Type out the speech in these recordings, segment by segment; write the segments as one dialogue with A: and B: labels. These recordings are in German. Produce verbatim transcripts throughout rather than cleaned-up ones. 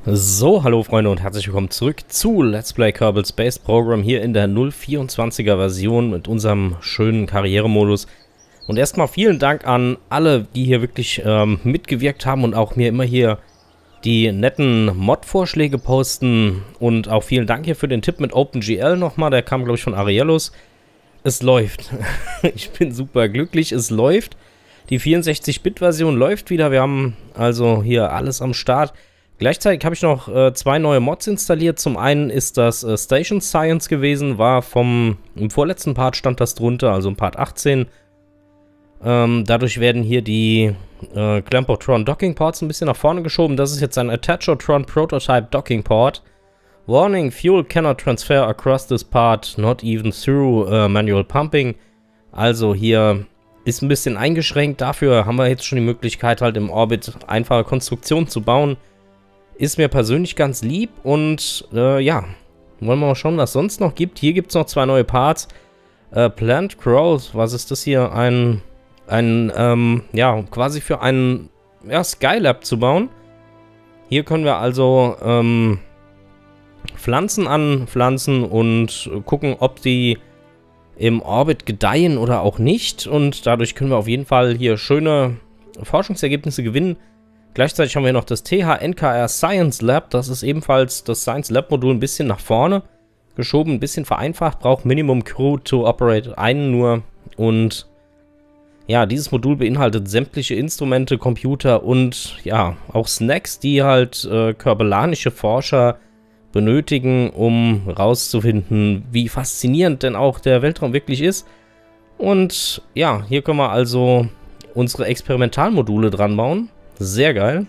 A: So, hallo Freunde und herzlich willkommen zurück zu Let's Play Kerbal Space Program hier in der null vierundzwanziger Version mit unserem schönen Karrieremodus. Und erstmal vielen Dank an alle, die hier wirklich ähm, mitgewirkt haben und auch mir immer hier die netten Mod-Vorschläge posten. Und auch vielen Dank hier für den Tipp mit OpenGL nochmal, der kam glaube ich von Ariellus. Es läuft. Ich bin super glücklich, es läuft. Die vierundsechzig Bit Version läuft wieder, wir haben also hier alles am Start. Gleichzeitig habe ich noch äh, zwei neue Mods installiert. Zum einen ist das äh, Station Science gewesen, war vom, im vorletzten Part stand das drunter, also im Part achtzehn. Ähm, dadurch werden hier die äh, Clampotron Docking Ports ein bisschen nach vorne geschoben. Das ist jetzt ein Attachotron Prototype Docking Port. Warning, fuel cannot transfer across this part, not even through uh, manual pumping. Also hier ist ein bisschen eingeschränkt. Dafür haben wir jetzt schon die Möglichkeit, halt im Orbit einfache Konstruktionen zu bauen. Ist mir persönlich ganz lieb und äh, ja, wollen wir mal schauen, was es sonst noch gibt. Hier gibt es noch zwei neue Parts. Äh, Plant Growth, was ist das hier? Ein, ein ähm, ja, quasi für einen ja, Skylab zu bauen. Hier können wir also ähm, Pflanzen anpflanzen und gucken, ob die im Orbit gedeihen oder auch nicht. Und dadurch können wir auf jeden Fall hier schöne Forschungsergebnisse gewinnen. Gleichzeitig haben wir noch das T H N K R Science Lab. Das ist ebenfalls das Science Lab Modul ein bisschen nach vorne geschoben, ein bisschen vereinfacht. Braucht Minimum Crew to Operate einen nur. Und ja, dieses Modul beinhaltet sämtliche Instrumente, Computer und ja, auch Snacks, die halt äh, kerbalanische Forscher benötigen, um rauszufinden, wie faszinierend denn auch der Weltraum wirklich ist. Und ja, hier können wir also unsere Experimentalmodule dran bauen. Sehr geil.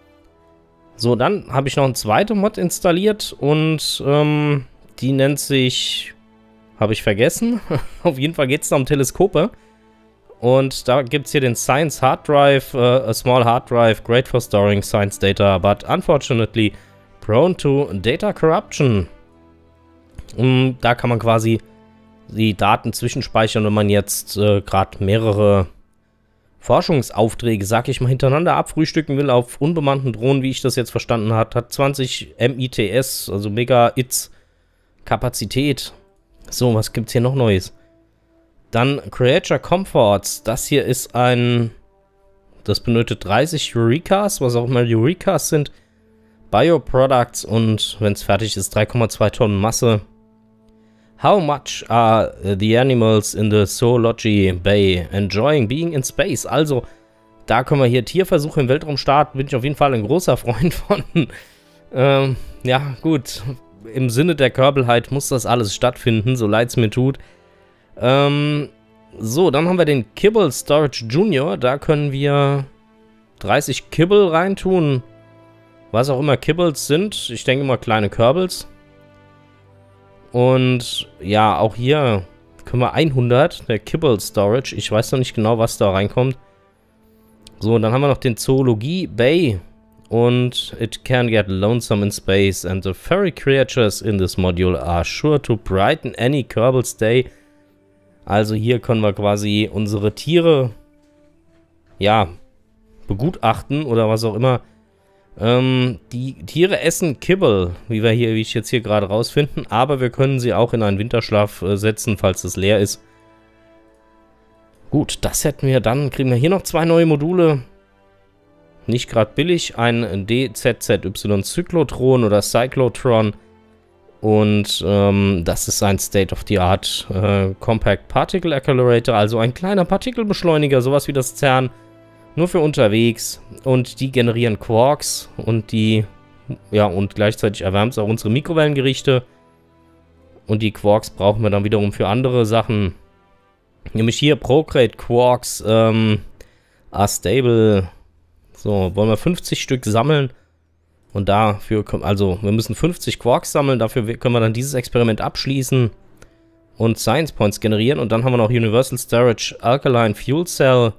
A: So, dann habe ich noch eine zweite Mod installiert und ähm, die nennt sich, habe ich vergessen. Auf jeden Fall geht es da um Teleskope. Und da gibt es hier den Science Hard Drive, uh, a small hard drive, great for storing science data, but unfortunately prone to data corruption. Und da kann man quasi die Daten zwischenspeichern, wenn man jetzt äh, gerade mehrere Forschungsaufträge, sag ich mal, hintereinander abfrühstücken will auf unbemannten Drohnen, wie ich das jetzt verstanden habe. Hat zwanzig M I T S, also Mega-I T S Kapazität. So, was gibt's hier noch Neues? Dann Creature Comforts. Das hier ist ein, das benötigt dreißig Eurekas, was auch immer Eurekas sind. Bioproducts und wenn es fertig ist, drei Komma zwei Tonnen Masse. How much are the animals in the Zoology Bay enjoying being in space? Also, da können wir hier Tierversuche im Weltraum starten. Bin ich auf jeden Fall ein großer Freund von. ähm, ja, gut. Im Sinne der Kerbelheit muss das alles stattfinden, so leid es mir tut. Ähm, so, dann haben wir den Kibble Storage Junior. Da können wir dreißig Kibble reintun. Was auch immer Kibbles sind. Ich denke mal kleine Kerbals. Und ja, auch hier können wir hundert, der Kibble Storage. Ich weiß noch nicht genau, was da reinkommt. So, und dann haben wir noch den Zoologie Bay. Und it can get lonesome in space. And the furry creatures in this module are sure to brighten any Kerbal's day. Also hier können wir quasi unsere Tiere, ja, begutachten oder was auch immer. Ähm, die Tiere essen Kibble, wie wir hier, wie ich jetzt hier gerade rausfinden, aber wir können sie auch in einen Winterschlaf äh, setzen, falls es leer ist. Gut, das hätten wir dann. Kriegen wir hier noch zwei neue Module. Nicht gerade billig. Ein D Z Z Y Cyclotron oder Cyclotron. Und ähm, das ist ein State-of-the-Art äh, Compact Particle Accelerator, also ein kleiner Partikelbeschleuniger, sowas wie das CERN. Nur für unterwegs und die generieren Quarks und die, ja, und gleichzeitig erwärmt es auch unsere Mikrowellengerichte. Und die Quarks brauchen wir dann wiederum für andere Sachen. Nämlich hier Procreate Quarks ähm, are stable. So, wollen wir fünfzig Stück sammeln. Und dafür, also wir müssen fünfzig Quarks sammeln, dafür können wir dann dieses Experiment abschließen und Science Points generieren. Und dann haben wir noch Universal Storage Alkaline Fuel Cell.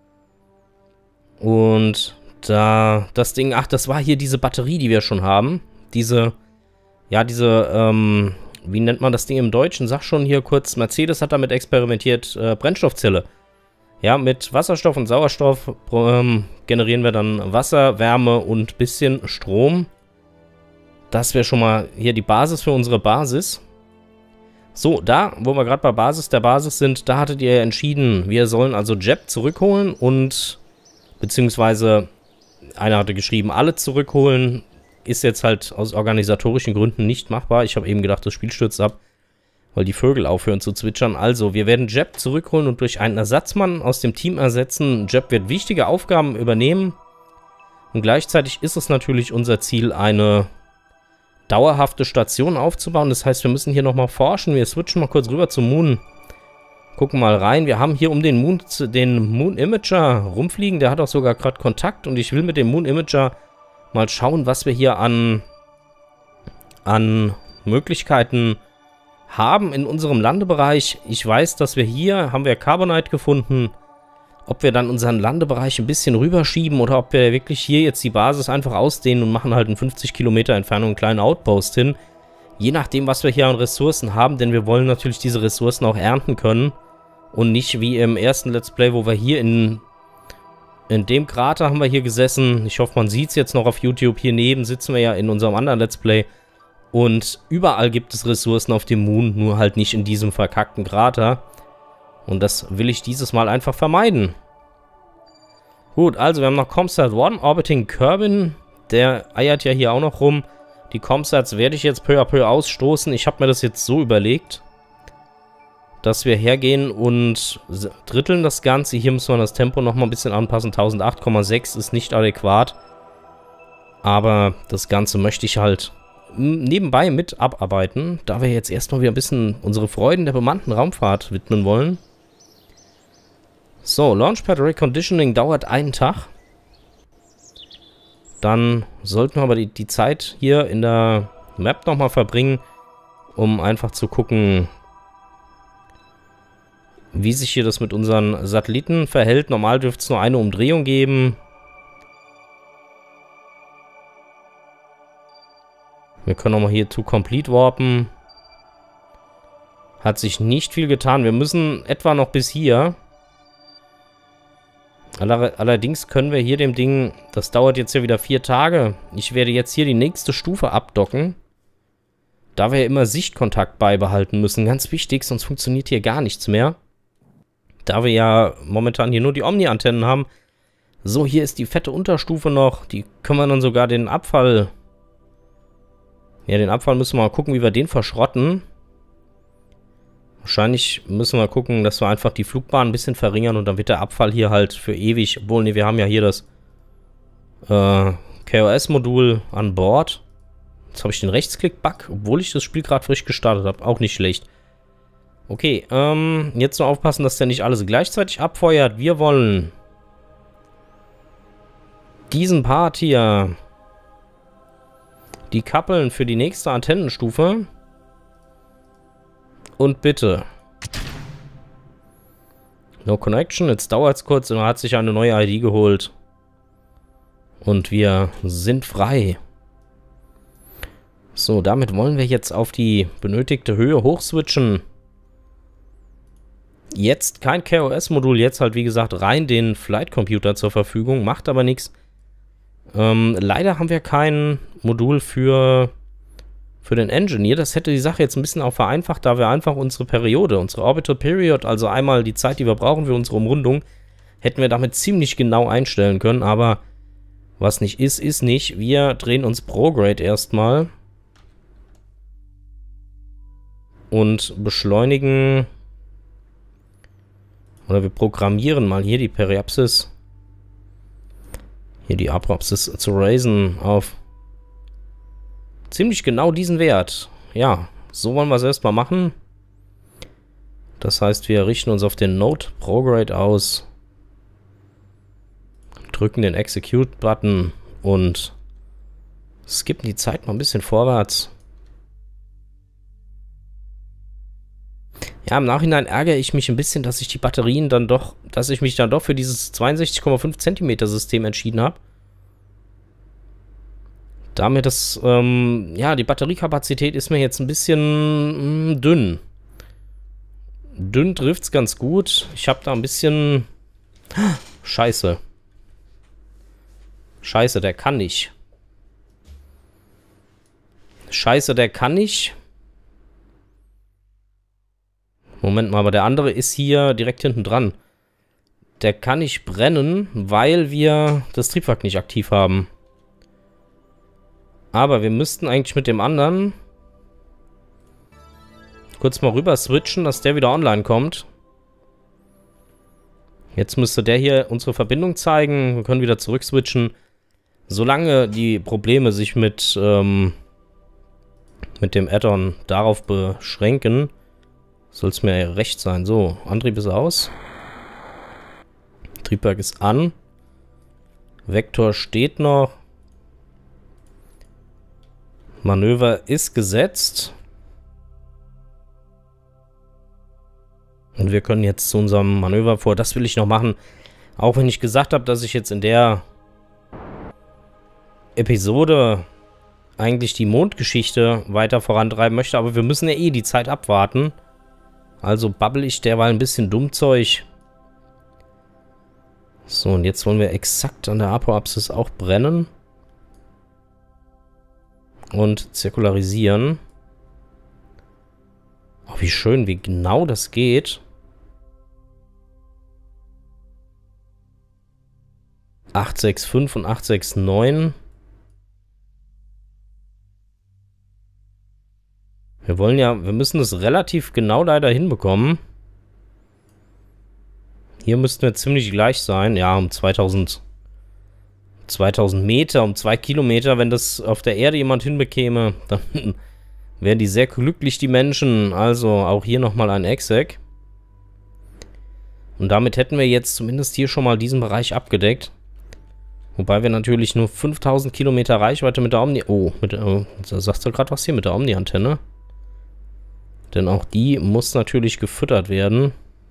A: Und da, das Ding, ach, das war hier diese Batterie, die wir schon haben. Diese, ja, diese, ähm, wie nennt man das Ding im Deutschen? Sag schon hier kurz, Mercedes hat damit experimentiert, äh, Brennstoffzelle. Ja, mit Wasserstoff und Sauerstoff ähm, generieren wir dann Wasser, Wärme und ein bisschen Strom. Das wäre schon mal hier die Basis für unsere Basis. So, da, wo wir gerade bei Basis der Basis sind, da hattet ihr entschieden, wir sollen also Jeb zurückholen und beziehungsweise einer hatte geschrieben, alle zurückholen. Ist jetzt halt aus organisatorischen Gründen nicht machbar. Ich habe eben gedacht, das Spiel stürzt ab, weil die Vögel aufhören zu zwitschern. Also, wir werden Jeb zurückholen und durch einen Ersatzmann aus dem Team ersetzen. Jeb wird wichtige Aufgaben übernehmen. Und gleichzeitig ist es natürlich unser Ziel, eine dauerhafte Station aufzubauen. Das heißt, wir müssen hier nochmal forschen. Wir switchen mal kurz rüber zum Moon. Gucken mal rein. Wir haben hier um den Moon, den Moon Imager rumfliegen. Der hat auch sogar gerade Kontakt. Und ich will mit dem Moon Imager mal schauen, was wir hier an, an Möglichkeiten haben in unserem Landebereich. Ich weiß, dass wir hier, haben wir Carbonite gefunden. Ob wir dann unseren Landebereich ein bisschen rüberschieben oder ob wir wirklich hier jetzt die Basis einfach ausdehnen und machen halt in fünfzig Kilometer Entfernung einen kleinen Outpost hin. Je nachdem, was wir hier an Ressourcen haben, denn wir wollen natürlich diese Ressourcen auch ernten können. Und nicht wie im ersten Let's Play, wo wir hier in, in dem Krater haben wir hier gesessen. Ich hoffe, man sieht es jetzt noch auf YouTube. Hier neben sitzen wir ja in unserem anderen Let's Play. Und überall gibt es Ressourcen auf dem Moon, nur halt nicht in diesem verkackten Krater. Und das will ich dieses Mal einfach vermeiden. Gut, also wir haben noch ComSat eins, Orbiting Kerbin. Der eiert ja hier auch noch rum. Die ComSats werde ich jetzt peu à peu ausstoßen. Ich habe mir das jetzt so überlegt, dass wir hergehen und dritteln das Ganze. Hier müssen wir das Tempo noch mal ein bisschen anpassen. tausendacht Komma sechs ist nicht adäquat. Aber das Ganze möchte ich halt nebenbei mit abarbeiten, da wir jetzt erstmal wieder ein bisschen unsere Freuden der bemannten Raumfahrt widmen wollen. So, Launchpad Reconditioning dauert einen Tag. Dann sollten wir aber die, die Zeit hier in der Map nochmal verbringen, um einfach zu gucken, wie sich hier das mit unseren Satelliten verhält. Normal dürfte es nur eine Umdrehung geben. Wir können auch mal hier to complete warpen. Hat sich nicht viel getan. Wir müssen etwa noch bis hier. Allerdings können wir hier dem Ding, das dauert jetzt ja wieder vier Tage. Ich werde jetzt hier die nächste Stufe abdocken. Da wir ja immer Sichtkontakt beibehalten müssen. Ganz wichtig, sonst funktioniert hier gar nichts mehr. Da wir ja momentan hier nur die Omni-Antennen haben. So, hier ist die fette Unterstufe noch. Die können wir dann sogar den Abfall... Ja, den Abfall müssen wir mal gucken, wie wir den verschrotten. Wahrscheinlich müssen wir gucken, dass wir einfach die Flugbahn ein bisschen verringern und dann wird der Abfall hier halt für ewig, obwohl, ne, wir haben ja hier das äh, K O S-Modul an Bord. Jetzt habe ich den Rechtsklick-Bug, obwohl ich das Spiel gerade frisch gestartet habe. Auch nicht schlecht. Okay, ähm, jetzt nur aufpassen, dass der nicht alles gleichzeitig abfeuert. Wir wollen diesen Part hier... die Kappeln für die nächste Antennenstufe. Und bitte. No connection. Jetzt dauert es kurz und er hat sich eine neue I D geholt. Und wir sind frei. So, damit wollen wir jetzt auf die benötigte Höhe hochswitchen. Jetzt kein K O S-Modul, jetzt halt wie gesagt rein den Flight Computer zur Verfügung. Macht aber nichts. Ähm, leider haben wir kein Modul für, für den Engineer. Das hätte die Sache jetzt ein bisschen auch vereinfacht, da wir einfach unsere Periode, unsere Orbital Period, also einmal die Zeit, die wir brauchen für unsere Umrundung, hätten wir damit ziemlich genau einstellen können. Aber was nicht ist, ist nicht. Wir drehen uns Prograde erstmal und beschleunigen, oder wir programmieren mal hier die Periapsis. Hier die Abrapsis zu raisen auf ziemlich genau diesen Wert. Ja, so wollen wir es erstmal machen. Das heißt, wir richten uns auf den Node Prograde aus, drücken den Execute-Button und skippen die Zeit mal ein bisschen vorwärts. Ja, im Nachhinein ärgere ich mich ein bisschen, dass ich die Batterien dann doch, dass ich mich dann doch für dieses zweiundsechzig Komma fünf Zentimeter System entschieden habe. Damit das, ähm, ja, die Batteriekapazität ist mir jetzt ein bisschen mh, dünn. Dünn trifft's ganz gut. Ich habe da ein bisschen... Scheiße. Scheiße, der kann nicht. Scheiße, der kann nicht. Moment mal, aber der andere ist hier direkt hinten dran. Der kann nicht brennen, weil wir das Triebwerk nicht aktiv haben. Aber wir müssten eigentlich mit dem anderen kurz mal rüber switchen, dass der wieder online kommt. Jetzt müsste der hier unsere Verbindung zeigen. Wir können wieder zurück switchen. Solange die Probleme sich mit, ähm, mit dem Add-on darauf beschränken, soll es mir ja recht sein. So, Antrieb ist aus. Triebwerk ist an. Vektor steht noch. Manöver ist gesetzt. Und wir können jetzt zu unserem Manöver vor. Das will ich noch machen. Auch wenn ich gesagt habe, dass ich jetzt in der Episode eigentlich die Mondgeschichte weiter vorantreiben möchte. Aber wir müssen ja eh die Zeit abwarten. Also babbel ich derweil ein bisschen Dummzeug. So, und jetzt wollen wir exakt an der Apoapsis auch brennen. Und zirkularisieren. Oh, wie schön, wie genau das geht. acht sechs fünf und acht sechs neun. Wir wollen ja, wir müssen das relativ genau leider hinbekommen. Hier müssten wir ziemlich gleich sein. Ja, um zweitausend, zweitausend Meter, um zwei Kilometer. Wenn das auf der Erde jemand hinbekäme, dann wären die sehr glücklich, die Menschen. Also auch hier nochmal ein Exec. Und damit hätten wir jetzt zumindest hier schon mal diesen Bereich abgedeckt. Wobei wir natürlich nur fünftausend Kilometer Reichweite mit der Omni... Oh, mit, äh, sagst du gerade was hier mit der Omni-Antenne? Denn auch die muss natürlich gefüttert werden.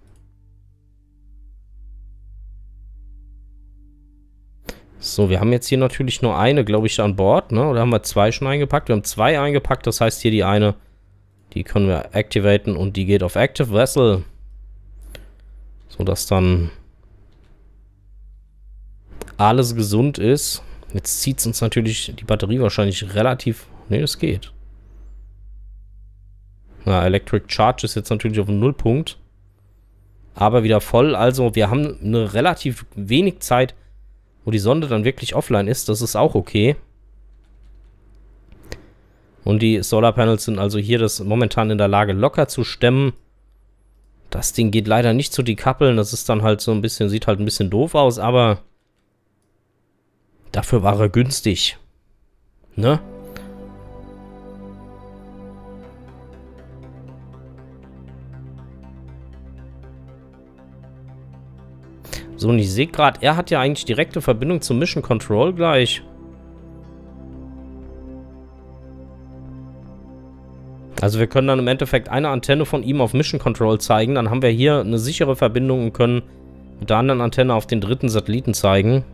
A: So, wir haben jetzt hier natürlich nur eine, glaube ich, an Bord, ne? Oder haben wir zwei schon eingepackt? Wir haben zwei eingepackt, das heißt hier die eine, die können wir activaten und die geht auf Active Vessel. So, dass dann alles gesund ist. Jetzt zieht es uns natürlich die Batterie wahrscheinlich relativ... Ne, das geht. Na, Electric Charge ist jetzt natürlich auf dem Nullpunkt. Aber wieder voll. Also wir haben eine relativ wenig Zeit, wo die Sonde dann wirklich offline ist. Das ist auch okay. Und die Solarpanels sind also hier das momentan in der Lage locker zu stemmen. Das Ding geht leider nicht zu dekoppeln. Das ist dann halt so ein bisschen, sieht halt ein bisschen doof aus, aber dafür war er günstig. Ne? So, und ich sehe gerade, er hat ja eigentlich direkte Verbindung zum Mission Control gleich. Also wir können dann im Endeffekt eine Antenne von ihm auf Mission Control zeigen. Dann haben wir hier eine sichere Verbindung und können mit der anderen Antenne auf den dritten Satelliten zeigen.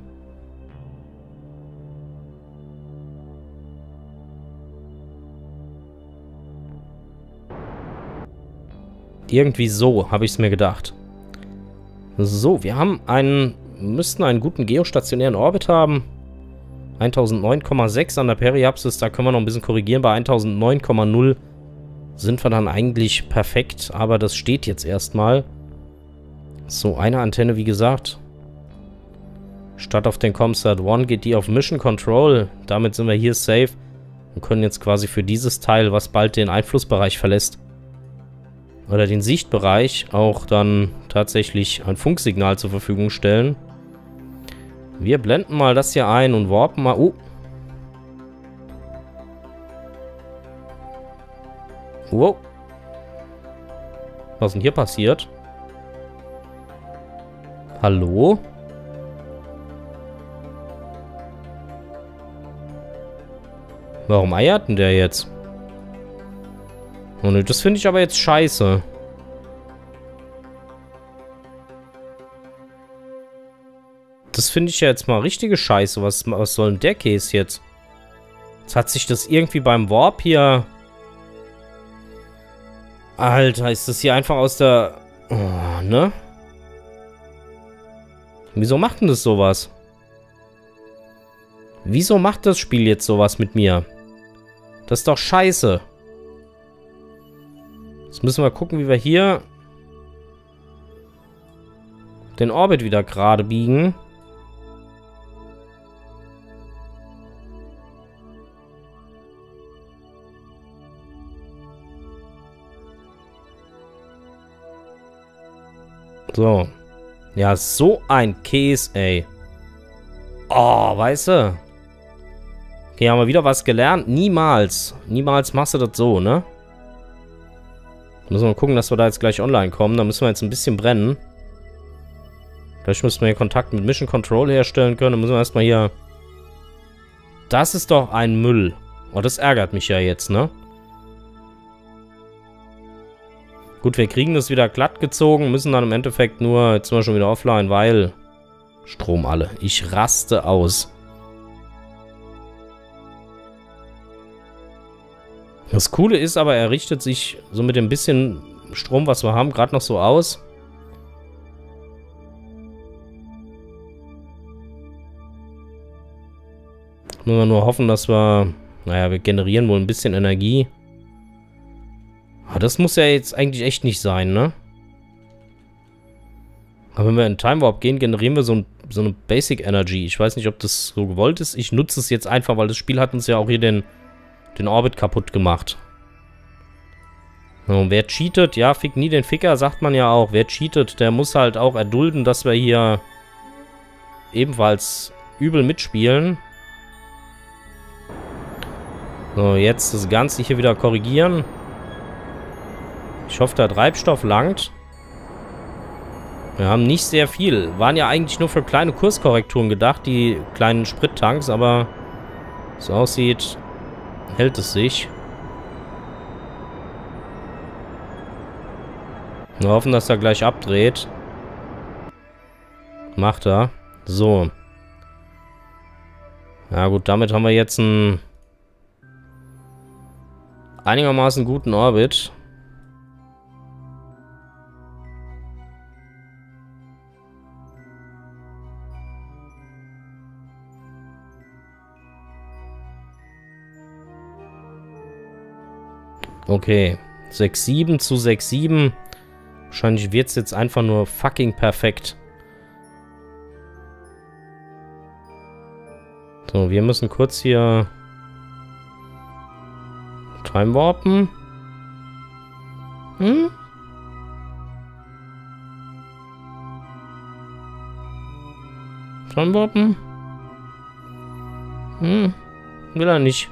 A: Irgendwie so, habe ich es mir gedacht. So, wir haben einen, müssten einen guten geostationären Orbit haben. eintausendneun Komma sechs an der Periapsis, da können wir noch ein bisschen korrigieren. Bei eintausendneun Komma null sind wir dann eigentlich perfekt, aber das steht jetzt erstmal. So, eine Antenne, wie gesagt. Statt auf den ComSat eins geht die auf Mission Control. Damit sind wir hier safe und können jetzt quasi für dieses Teil, was bald den Einflussbereich verlässt, oder den Sichtbereich, auch dann tatsächlich ein Funksignal zur Verfügung stellen. Wir blenden mal das hier ein und warpen mal... Oh. Wow. Was ist denn hier passiert? Hallo? Warum eiert denn der jetzt? Oh ne, das finde ich aber jetzt scheiße. Das finde ich ja jetzt mal richtige Scheiße. Was, was soll denn der Case jetzt? Jetzt hat sich das irgendwie beim Warp hier... Alter, ist das hier einfach aus der... Oh, ne? Wieso macht denn das sowas? Wieso macht das Spiel jetzt sowas mit mir? Das ist doch scheiße. Jetzt müssen wir gucken, wie wir hier den Orbit wieder gerade biegen. So. Ja, so ein Käse, ey. Oh, weißt du? Okay, haben wir wieder was gelernt. Niemals. Niemals machst du das so, ne? Müssen wir mal gucken, dass wir da jetzt gleich online kommen. Da müssen wir jetzt ein bisschen brennen. Vielleicht müssen wir hier Kontakt mit Mission Control herstellen können. Dann müssen wir erstmal hier... Das ist doch ein Müll. Oh, das ärgert mich ja jetzt, ne? Gut, wir kriegen das wieder glatt gezogen. Müssen dann im Endeffekt nur... Jetzt sind wir schon wieder offline, weil... Strom alle. Ich raste aus. Das Coole ist aber, er richtet sich so mit dem bisschen Strom, was wir haben, gerade noch so aus. Müssen wir nur hoffen, dass wir... Naja, wir generieren wohl ein bisschen Energie. Aber das muss ja jetzt eigentlich echt nicht sein, ne? Aber wenn wir in Time Warp gehen, generieren wir so, ein, so eine Basic Energy. Ich weiß nicht, ob das so gewollt ist. Ich nutze es jetzt einfach, weil das Spiel hat uns ja auch hier den... den Orbit kaputt gemacht. So, wer cheatet, ja, fick nie den Ficker, sagt man ja auch. Wer cheatet, der muss halt auch erdulden, dass wir hier ebenfalls übel mitspielen. So, jetzt das Ganze hier wieder korrigieren. Ich hoffe, der Treibstoff langt. Wir haben nicht sehr viel. Waren ja eigentlich nur für kleine Kurskorrekturen gedacht, die kleinen Sprittanks, aber so aussieht... hält es sich. Wir hoffen, dass er gleich abdreht. Macht er. So. Ja gut, damit haben wir jetzt einen einigermaßen guten Orbit. Okay, sechs sieben zu sechs sieben. Wahrscheinlich wird es jetzt einfach nur fucking perfekt. So, wir müssen kurz hier Time warpen. Hm? Time warpen? Hm, will er nicht.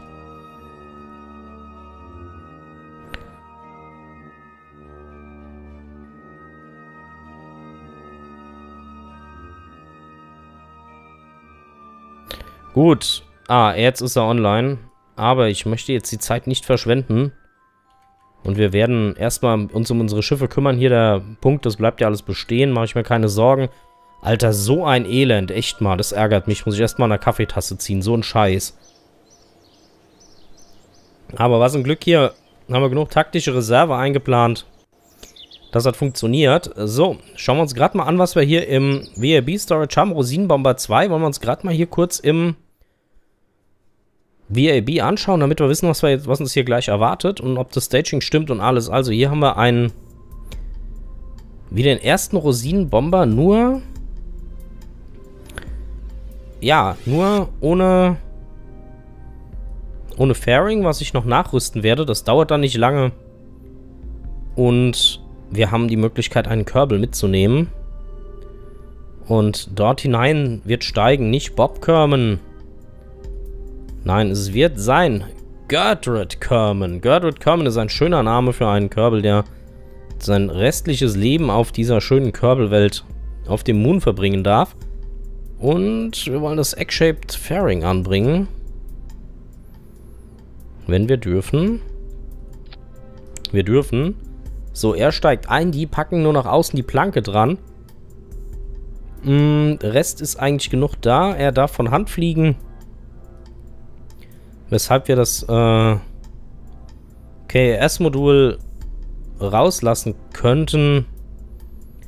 A: Gut. Ah, jetzt ist er online. Aber ich möchte jetzt die Zeit nicht verschwenden. Und wir werden erstmal uns um unsere Schiffe kümmern. Hier der Punkt, das bleibt ja alles bestehen. Mache ich mir keine Sorgen. Alter, so ein Elend. Echt mal, das ärgert mich. Muss ich erstmal eine Kaffeetasse ziehen. So ein Scheiß. Aber was ein Glück hier. Haben wir genug taktische Reserve eingeplant. Das hat funktioniert. So, schauen wir uns gerade mal an, was wir hier im W A B Storage haben. Rosinenbomber zwei. Wollen wir uns gerade mal hier kurz im V A B anschauen, damit wir wissen, was, wir jetzt, was uns hier gleich erwartet und ob das Staging stimmt und alles. Also hier haben wir einen, wie den ersten Rosinenbomber, nur, ja, nur ohne, ohne Fairing, was ich noch nachrüsten werde. Das dauert dann nicht lange. Und wir haben die Möglichkeit, einen Kerbal mitzunehmen. Und dort hinein wird steigen, nicht Bob Kerman. Nein, es wird sein Gertrude Kerman. Gertrude Kerman ist ein schöner Name für einen Kerbal, der sein restliches Leben auf dieser schönen Kerbal-Welt auf dem Moon verbringen darf. Und wir wollen das Egg-Shaped Fairing anbringen. Wenn wir dürfen. Wir dürfen. So, er steigt ein, die packen nur nach außen die Planke dran. Mm, Rest ist eigentlich genug da. Er darf von Hand fliegen. Weshalb wir das äh, K A S-Modul rauslassen könnten.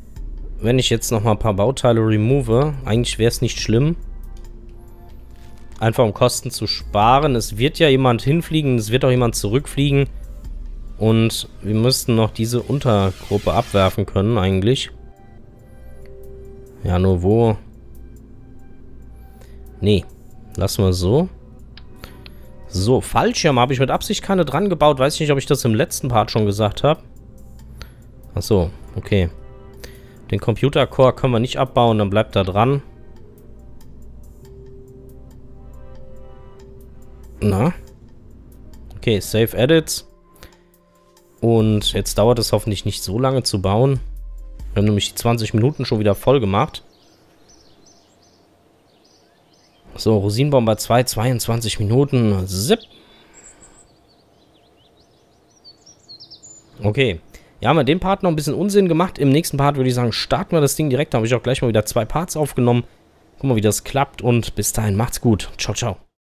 A: Wenn ich jetzt noch mal ein paar Bauteile remove. Eigentlich wäre es nicht schlimm. Einfach um Kosten zu sparen. Es wird ja jemand hinfliegen, es wird auch jemand zurückfliegen. Und wir müssten noch diese Untergruppe abwerfen können eigentlich. Ja, nur wo? Nee, lassen wir so. So, Fallschirm habe ich mit Absicht keine dran gebaut. Weiß ich nicht, ob ich das im letzten Part schon gesagt habe. Ach so, okay. Den Computercore können wir nicht abbauen, dann bleibt er dran. Na? Okay, Save Edits. Und jetzt dauert es hoffentlich nicht so lange zu bauen. Wir haben nämlich die zwanzig Minuten schon wieder voll gemacht. So, Rosinenbomber zwei, zweiundzwanzig Minuten. Zip. Okay. Ja, haben wir den Part noch ein bisschen Unsinn gemacht. Im nächsten Part würde ich sagen, starten wir das Ding direkt. Da habe ich auch gleich mal wieder zwei Parts aufgenommen. Gucken wir, wie das klappt. Und bis dahin, macht's gut. Ciao, ciao.